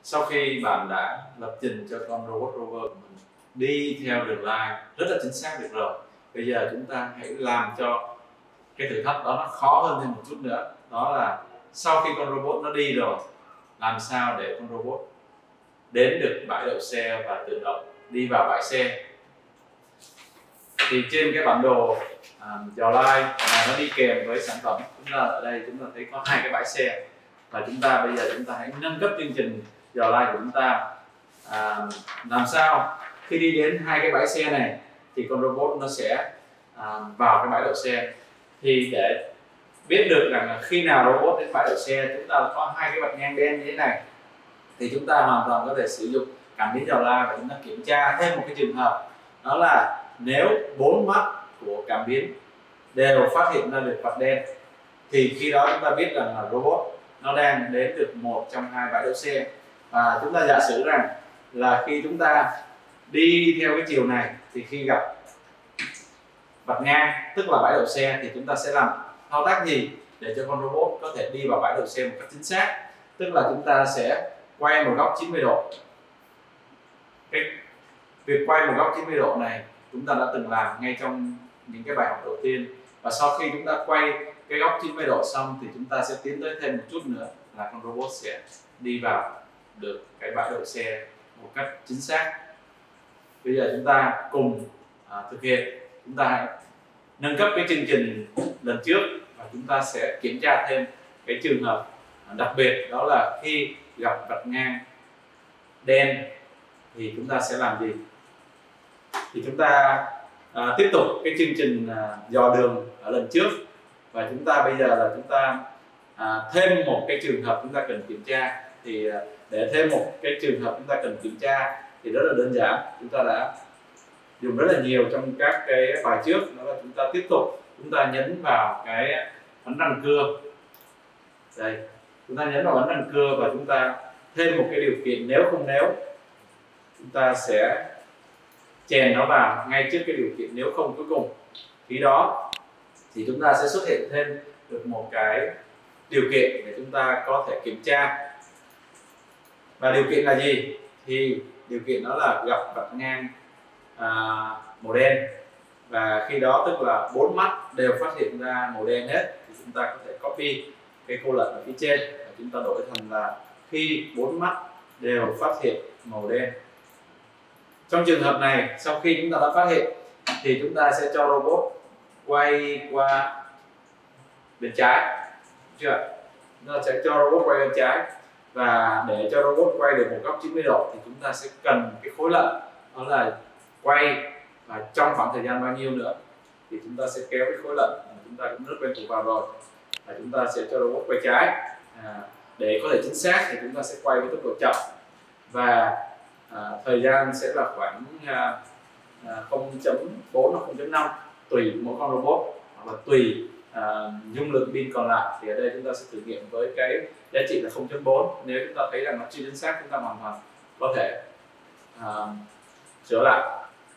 Sau khi bạn đã lập trình cho con robot rover của mình đi theo đường line rất là chính xác được rồi, bây giờ chúng ta hãy làm cho cái thử thách đó nó khó hơn thêm một chút nữa. Đó là sau khi con robot nó đi rồi, làm sao để con robot đến được bãi đậu xe và tự động đi vào bãi xe. Thì trên cái bản đồ dò line mà nó đi kèm với sản phẩm, chúng ta ở đây chúng ta thấy có hai cái bãi xe, và bây giờ chúng ta hãy nâng cấp chương trình dò line của chúng ta, làm sao khi đi đến hai cái bãi xe này thì con robot nó sẽ vào cái bãi đậu xe. Thì để biết được rằng là khi nào robot đến bãi đậu xe, chúng ta có hai cái vạch ngang đen như thế này, thì chúng ta hoàn toàn có thể sử dụng cảm biến dò la và chúng ta kiểm tra thêm một cái trường hợp, đó là nếu 4 mắt của cảm biến đều phát hiện ra được vạch đen thì khi đó chúng ta biết rằng là robot nó đang đến được một trong hai bãi đậu xe. Và chúng ta giả sử rằng là khi chúng ta đi theo cái chiều này thì khi gặp vạch ngang tức là bãi đậu xe thì chúng ta sẽ làm thao tác gì để cho con robot có thể đi vào bãi đậu xe một cách chính xác. Tức là chúng ta sẽ quay một góc 90 độ. Việc quay một góc 90 độ này chúng ta đã từng làm ngay trong những cái bài học đầu tiên, và sau khi chúng ta quay cái góc 90 độ xong thì chúng ta sẽ tiến tới thêm một chút nữa là con robot sẽ đi vào được cái bãi đậu xe một cách chính xác. Bây giờ chúng ta cùng thực hiện. Chúng ta hãy nâng cấp cái chương trình lần trước và chúng ta sẽ kiểm tra thêm cái trường hợp đặc biệt, đó là khi gặp vạch ngang đen thì chúng ta sẽ làm gì. Thì chúng ta tiếp tục cái chương trình dò đường ở lần trước, và chúng ta bây giờ là chúng ta thêm một cái trường hợp chúng ta cần kiểm tra. Thì để thêm một cái trường hợp chúng ta cần kiểm tra thì rất là đơn giản, chúng ta đã dùng rất là nhiều trong các cái bài trước, đó là chúng ta tiếp tục nhấn vào cái ấn răng cưa. Đây, chúng ta nhấn vào ấn răng cưa và chúng ta thêm một cái điều kiện nếu không nếu, chúng ta sẽ chèn nó vào ngay trước cái điều kiện nếu không cuối cùng. Khi đó thì chúng ta sẽ xuất hiện thêm được một cái điều kiện để chúng ta có thể kiểm tra. Và điều kiện là gì? Thì điều kiện đó là gặp vạch ngang màu đen, và khi đó tức là 4 mắt đều phát hiện ra màu đen hết, thì chúng ta có thể copy cái câu lệnh ở phía trên và chúng ta đổi thành là khi 4 mắt đều phát hiện màu đen. Trong trường hợp này, sau khi chúng ta đã phát hiện thì chúng ta sẽ cho robot quay qua bên trái, chưa? Chúng ta sẽ cho robot quay bên trái, và để cho robot quay được một góc 90 độ thì chúng ta sẽ cần cái khối lệnh, đó là quay và trong khoảng thời gian bao nhiêu nữa. Thì chúng ta sẽ kéo cái khối lệnh mà chúng ta cũng rất quen thuộc vào rồi, và chúng ta sẽ cho robot quay trái. Để có thể chính xác thì chúng ta sẽ quay với tốc độ chậm, và thời gian sẽ là khoảng 0.4 hoặc 0.5 tùy mỗi con robot, hoặc là tùy dung lượng pin còn lại. Thì ở đây chúng ta sẽ thử nghiệm với cái giá trị là 0.4. Nếu chúng ta thấy rằng nó chưa chính xác, chúng ta hoàn toàn có thể sửa lại.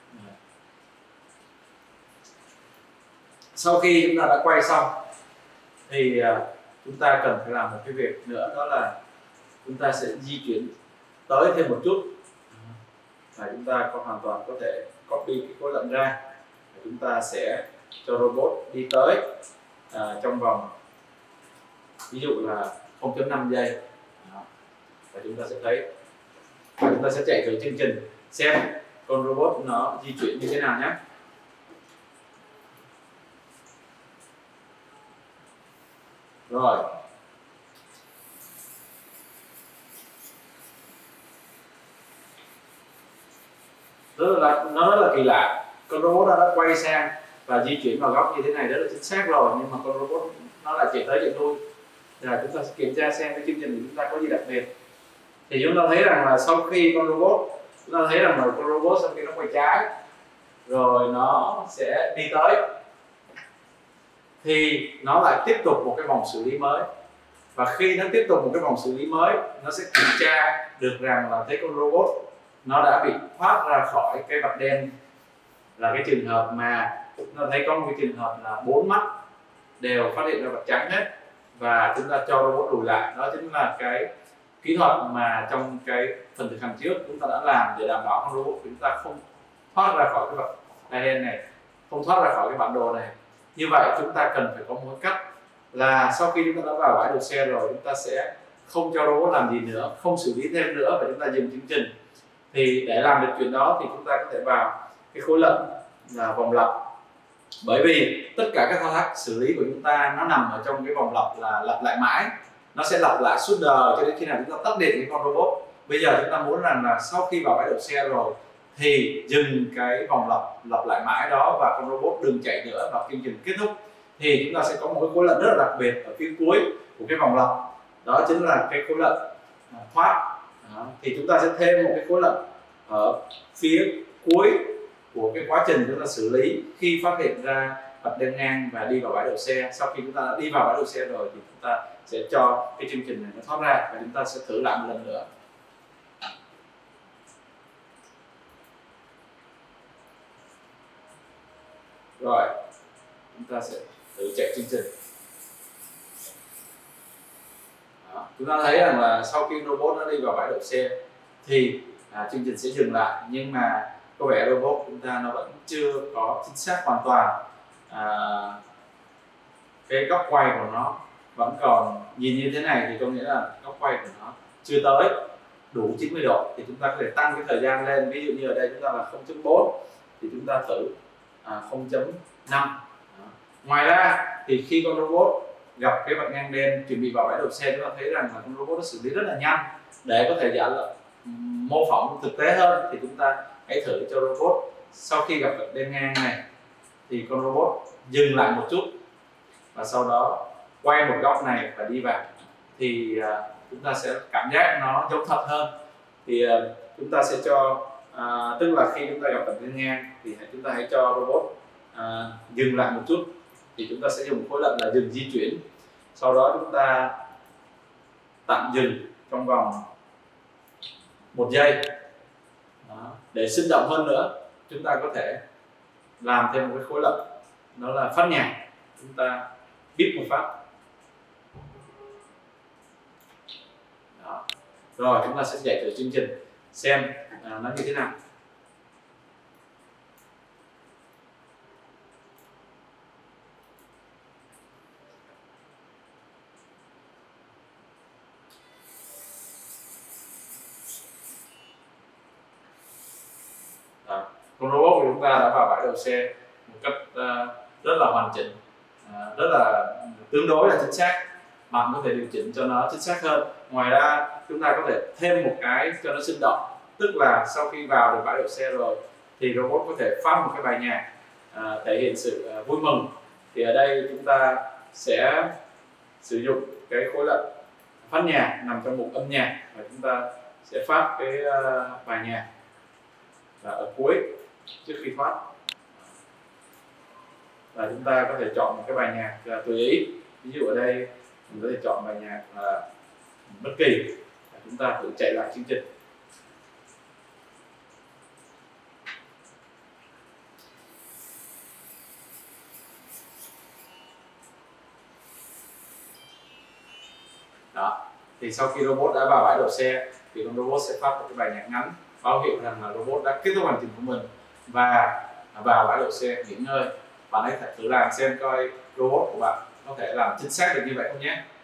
Sau khi chúng ta đã quay xong thì chúng ta cần phải làm một cái việc nữa, đó là chúng ta sẽ di chuyển tới thêm một chút, và chúng ta hoàn toàn có thể copy cái khối lệnh ra, và chúng ta sẽ cho robot đi tới trong vòng ví dụ là 0.5 giây. Và chúng ta sẽ thấy, và chúng ta sẽ chạy thử chương trình xem con robot nó di chuyển như thế nào nhé. Rồi, nó rất là kỳ lạ. Con robot đã quay sang và di chuyển vào góc như thế này rất là chính xác rồi, nhưng mà con robot nó lại chạy tới chạy lui. Rồi chúng ta sẽ kiểm tra xem cái chương trình của chúng ta có gì đặc biệt. Thì chúng ta thấy rằng là sau khi con robot, chúng ta thấy rằng là con robot sau khi nó quay trái rồi nó sẽ đi tới, thì nó lại tiếp tục một cái vòng xử lý mới. Và khi nó tiếp tục một cái vòng xử lý mới, nó sẽ kiểm tra được rằng là thấy con robot nó đã bị thoát ra khỏi cái vạch đen, là cái trường hợp mà nó thấy có một cái trường hợp là 4 mắt đều phát hiện ra vạch trắng hết, và chúng ta cho robot lùi lại. Đó chính là cái kỹ thuật mà trong cái phần thực hành trước chúng ta đã làm để đảm bảo con robot của chúng ta không thoát ra khỏi cái diagram này, không thoát ra khỏi cái bản đồ này. Như vậy chúng ta cần phải có một cách là sau khi chúng ta đã vào bãi đậu xe rồi, chúng ta sẽ không cho robot làm gì nữa, không xử lý thêm nữa, và chúng ta dừng chương trình. Thì để làm được chuyện đó thì chúng ta có thể vào cái khối lệnh là vòng lặp, bởi vì tất cả các thao tác xử lý của chúng ta nó nằm ở trong cái vòng lặp là lặp lại mãi, nó sẽ lặp lại suốt đời cho đến khi nào chúng ta tắt điện cái con robot. Bây giờ chúng ta muốn rằng là sau khi vào bãi đậu xe rồi thì dừng cái vòng lặp lại mãi đó và con robot đừng chạy nữa và chương trình kết thúc. Thì chúng ta sẽ có một cái khối lệnh rất là đặc biệt ở phía cuối của cái vòng lặp, đó chính là cái khối lệnh thoát. Thì chúng ta sẽ thêm một cái khối lệnh ở phía cuối của cái quá trình chúng ta xử lý khi phát hiện ra vạch đen ngang và đi vào bãi đậu xe. Sau khi chúng ta đã đi vào bãi đậu xe rồi thì chúng ta sẽ cho cái chương trình này nó thoát ra, và chúng ta sẽ thử lại một lần nữa. Rồi chúng ta sẽ thử chạy chương trình. Đó. Chúng ta thấy rằng là sau khi robot nó đi vào bãi đậu xe thì chương trình sẽ dừng lại, nhưng mà có vẻ robot chúng ta nó vẫn chưa có chính xác hoàn toàn. Cái góc quay của nó vẫn còn nhìn như thế này thì có nghĩa là góc quay của nó chưa tới đủ 90 độ, thì chúng ta có thể tăng cái thời gian lên. Ví dụ như ở đây chúng ta là 0.4 thì chúng ta thử 0.5. Ngoài ra thì khi con robot gặp cái vạch ngang đen chuẩn bị vào bãi đậu xe, chúng ta thấy rằng là con robot nó xử lý rất là nhanh. Để có thể giả lập mô phỏng thực tế hơn thì chúng ta hãy thử cho robot sau khi gặp vạch đen ngang này thì con robot dừng lại một chút và sau đó quay một góc này và đi vào, thì chúng ta sẽ cảm giác nó giống thật hơn. Thì chúng ta sẽ cho tức là khi chúng ta gặp vạch đen ngang thì chúng ta hãy cho robot dừng lại một chút, thì chúng ta sẽ dùng khối lệnh là dừng di chuyển. Sau đó chúng ta tạm dừng trong vòng 1 giây. Đó. Để sinh động hơn nữa, chúng ta có thể làm thêm một cái khối lệnh, đó là phát nhạc. Chúng ta bíp một phát. Đó. Rồi chúng ta sẽ chạy thử chương trình xem nó như thế nào. Con robot của chúng ta đã vào bãi đậu xe một cách rất là hoàn chỉnh, rất là tương đối là chính xác. Bạn có thể điều chỉnh cho nó chính xác hơn. Ngoài ra chúng ta có thể thêm một cái cho nó sinh động, tức là sau khi vào được bãi đậu xe rồi thì robot có thể phát một cái bài nhạc thể hiện sự vui mừng. Thì ở đây chúng ta sẽ sử dụng cái khối lệnh phát nhạc nằm trong mục âm nhạc, và chúng ta sẽ phát cái bài nhạc ở cuối trước khi thoát. Và chúng ta có thể chọn một cái bài nhạc tùy ý. Ví dụ ở đây mình có thể chọn bài nhạc bất kỳ. Chúng ta thử chạy lại chương trình. Đó. Thì sau khi robot đã vào bãi đậu xe thì con robot sẽ phát một cái bài nhạc ngắn báo hiệu rằng là robot đã kết thúc hành trình của mình và vào bãi đậu xe nghỉ ngơi. Bạn hãy thử làm xem coi robot của bạn có thể làm chính xác được như vậy không nhé.